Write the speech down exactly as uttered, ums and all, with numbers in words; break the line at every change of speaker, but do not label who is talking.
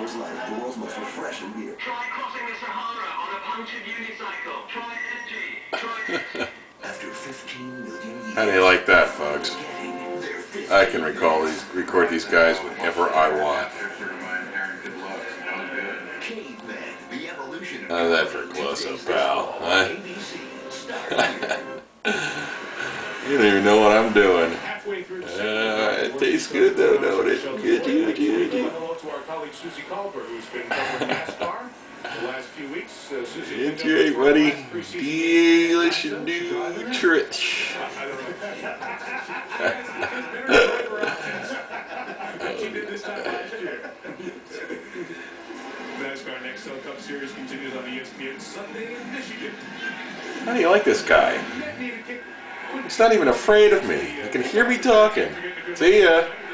Coors Light, the world's most refreshing beer.
Try crossing the Sahara on a punctured unicycle. Try energy. Try energy.
After fifteen million years.
How do you like that, folks? I can recall these, record these guys whenever I want. How's that for close-up, pal? Huh? You don't even know what I'm doing. Uh, it tastes good though, don't it? Good, good, good, good.
Hello to our colleague Susie Colbert, who's been covering NASCAR the last few weeks. Uh, Susie,
That's right, buddy. Delicious nutrish.
She did this time last year. NASCAR Next Cell Cup Series continues on E S P N Sunday in Michigan.
How do you like this guy? He's not even afraid of me. He can hear me talking. See ya.